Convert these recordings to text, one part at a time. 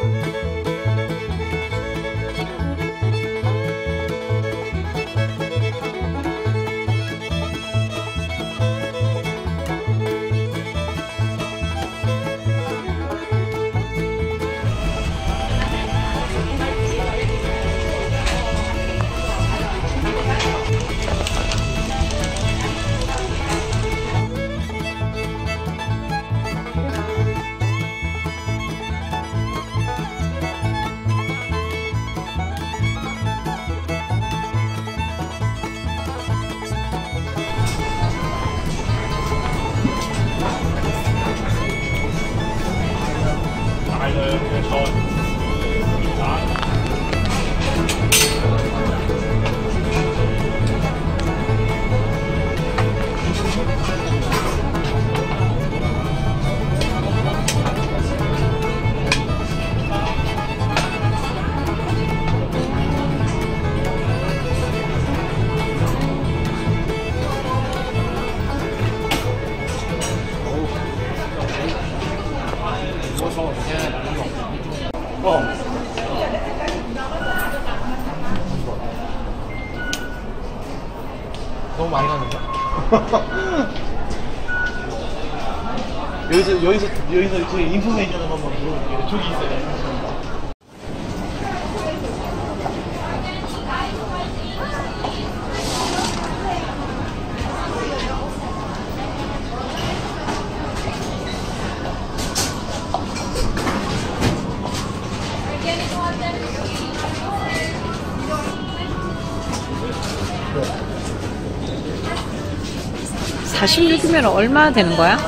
너무 많이 가는데? 여기서 그 인포메이션을 한번 물어볼게요. 저기 있어요. 네. 46이면 얼마 되는 거야?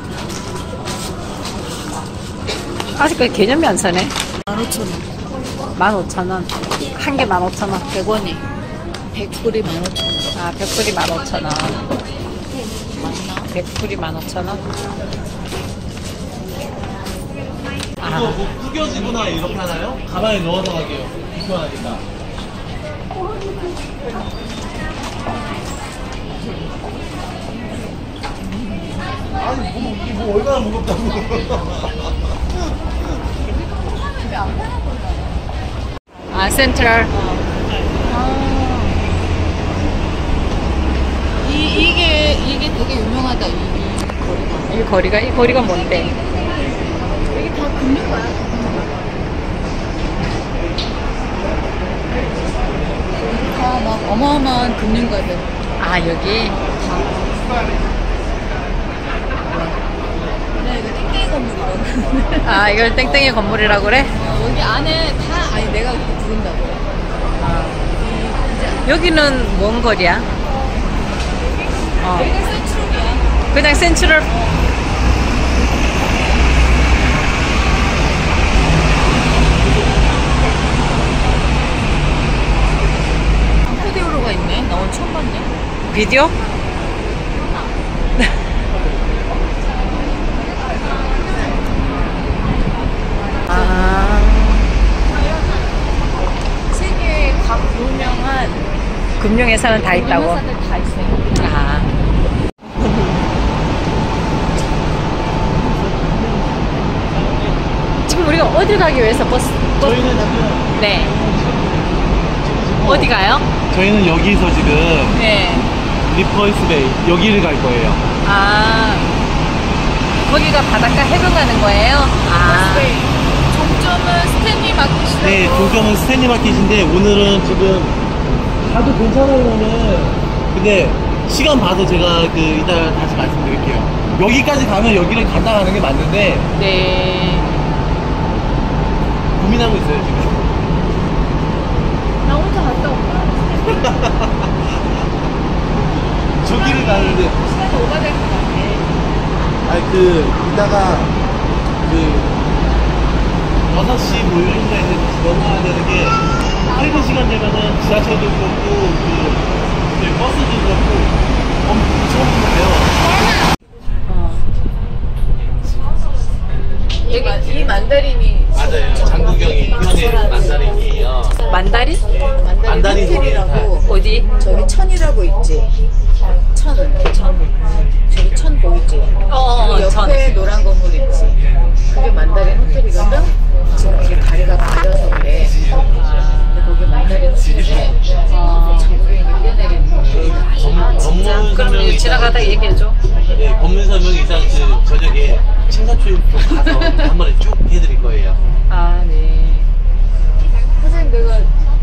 아직까지 개념이 안 사네. 15,000원. 15,000원. 한 개 15,000원. 100원이. 100불이 15,000원. 아, 100불이 15,000원. 맞나? 100불이 15,000원. 이거 뭐 구겨지거나 이렇게 하나요? 가방에 넣어서 가게요. 불편하니까. 아니 이게 뭐 얼마나 무겁다고. 아, 센트럴. 이게 되게 유명하다. 이 거리가 뭔데? 이게 다 금융가야. 다 막 어마어마한 금융가들. 아, 여기? 네, 이거 땡땡이 건물이거든. 아, 이걸 땡땡이 건물이라고 그래? 여기 안에 다, 아니, 내가 그렇게 부른다고. 여기는 뭔 거리야? 여기가 센트럴이야. 그냥 센트럴. 코디오로가 있네. 나 오늘 처음 봤네. 비디오? 아, 세계에 각 유명한 금융회사는 다 있다고? 회사들 다 있어요. 아. 지금 우리가 어디 가기 위해서 버스? 저희는 지금 네. 어디 가요? 저희는 여기서 지금 네. 리퍼이스베이 여기를 갈 거예요. 아, 거기가 바닷가 해변 가는 거예요? 아, 종점은 스탠리 마켓이라고. 네, 조경은 스탠리 마켓인데 오늘은 지금 가도 괜찮으면은 근데 시간 봐서 제가 그 이따 다시 말씀드릴게요. 여기까지 가면 여기를 갔다 가는 게 맞는데 네. 고민하고 있어요 지금. 나 혼자 갔다 온다. 저기를 가는데 시간이 오바될 것 같아. 아니 이따가 6시 뭐 이런 거에 넘어가야 되는 게 퇴근 시간 되면은 지하철도 그렇고 버스도 그렇고 엄청 가요. 이 만다린이. 맞아요. 장국영이 그때 만다린이에요. 만다린? 만다린 호텔이라고. 어디? 저기 천이라고 있지. 천. 저기 천 보이지? 그 옆에 천. 노란 건물 있지. 그게 만다린 호텔이거든. 지금 이게 가려 법문 그럼 설명이 지나가다 일단- 얘기해줘. 네, 법문 설명이 일단 그 저녁에 친사초입 가서 한 번에 쭉 해드릴 거예요. 아, 네. 선생님 내가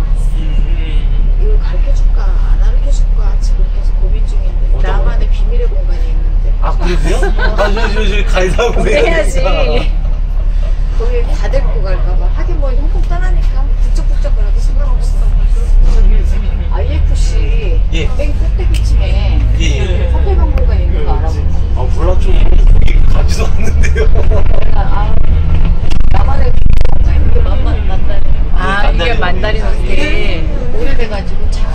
이걸 가르쳐줄까 안 가르쳐줄까 지금 계속 고민 중인데 어떤 나만의 비밀의 공간이 있는데 아, 그러세요? 아, 저 가이드하고 해야지. 거기 다 데리고 갈까봐 하긴 뭐 홍콩 떠나니까 북적북적거려도 상관없어. 저기 IFC 예. 맨 꼭대기층에 예. 화폐박물관 있는 거 알아보고 아, 몰랐죠. 거기 가지도 않는데요. 내가 나만의 공간 있는 게 만다리 아, 이게 만다린 호텔. 오래돼가지고 참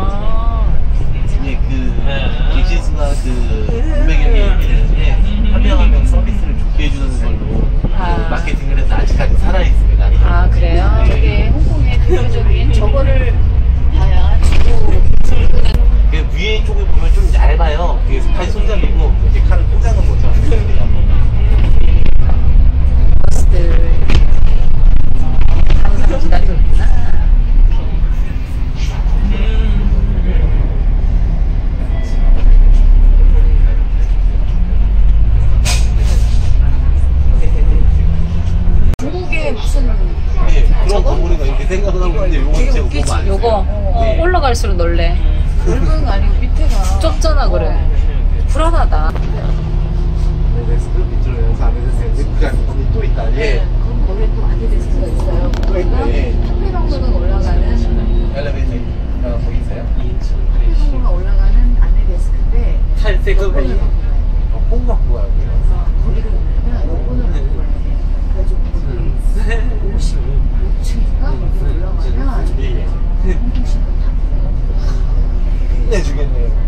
예, 그 빅시스가 그 600명이 되는데 한 명 한 명 서비스를 좋게 해주는 걸로 아. 그 마케팅을 해서 아직까지 살아 있습니다. 아, 그래요? 저게 홍콩의 대표적인 저거를 봐야 주고 그 위에 쪽에 보면 좀 얇아요. 그게 칼 손잡이고 이렇게 칼을 꽂아놓은 것처럼 보여요. 버스들 항상 기다리는구나. 중국에 무슨 네, 그런 건물인가 이렇게 생각을 하고 있는데 요거 되게 제가 웃기지? 보면 안 요거 네. 올라갈수록 놀래. 넓은 아니고 밑에가 좁잖아, 그래. 불안하다. 데스크 밑으로 연서 안 해줬어요. 그냥 또 있다. 예. 그럼 거기에 또 안내 데스크가 있어요. 거기가 네. 화폐박물관 올라가는 엘리베이터 거기 있어요? 화폐박물관 올라가는 안내 데스크인데 탈색을 꼭 갖고 가요. 거기를 보면 요거는 갖고 가야 돼. 그래가지고 거기 56층인가 올라가면 예. 홍콩 신문 다 끝내주겠네요.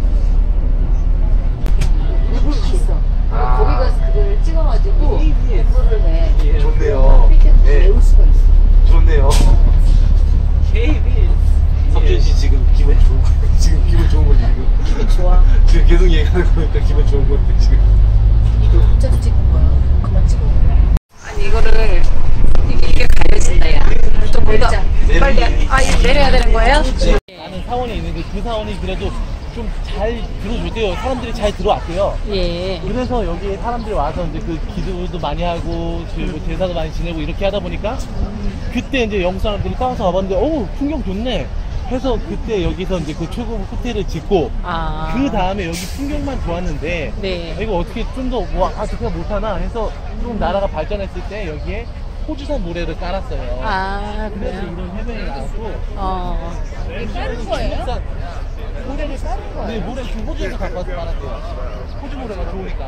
일본 갔어. 아. 거기 가서 그거를 찍어가지고 그거를 내 좋네요. 필기해서 예. 외울 수가 있어. 좋네요. 석준 씨 지금 기분 좋은 거 지금 기분 좋은 거지 지금. 기분 좋아. 지금 계속 얘기하는 거니까 기분 좋은 건데 지금. 이거 혼자서 찍은 거야. 그만 찍어. 아니, 이거를, 이게 가려진다, 야. 좀 뭔가, 내리기. 빨리, 아, 이거 내려야 되는 거예요? 나는 사원에 있는데 그 사원이 그래도 좀 잘 들어줬대요. 사람들이 잘 들어왔대요. 예. 그래서 여기에 사람들이 와서 이제 그 기도도 많이 하고 그리고 제사도 많이 지내고 이렇게 하다 보니까 그때 이제 영국 사람들이 따라서 와봤는데 어우 풍경 좋네 해서 그때 여기서 이제 그 초급 호텔을 짓고 아. 그 다음에 여기 풍경만 좋았는데 네. 이거 어떻게 좀 더 와 어떻게 못하나 해서 좀 나라가 발전했을 때 여기에 호주산 모래를 깔았어요. 아, 그래서 그래요? 이런 해변이 나왔고 다른 거예요? 중국산 모래를 다른 거예요? 네, 모래 그 호주에서 갖고 와서 깔았대요. 호주 모래가 좋으니까.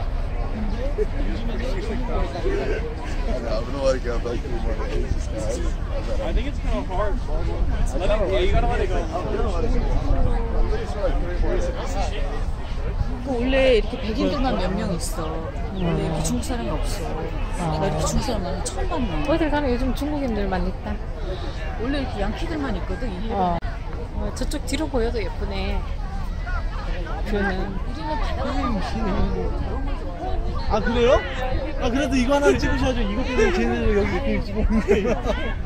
I have no idea if I can one of these guys. I think it's kind of hard. Yeah, you gotta let it go. 원래 이렇게 백인들만 몇 명 있어. 원래 이렇게 중국 사람이 없어. 나 이렇게 중국 사람 처음 봤네. 어딜 가나 요즘 중국인들만 있다. 원래 이렇게 양키들만 있거든. 이 어. 저쪽 뒤로 보여도 예쁘네. 뷰는. 아 그래요? 아 그래도 이거 하나 찍으셔야죠. 이거 때문에 쟤네들 여기 이렇게 찍었는데.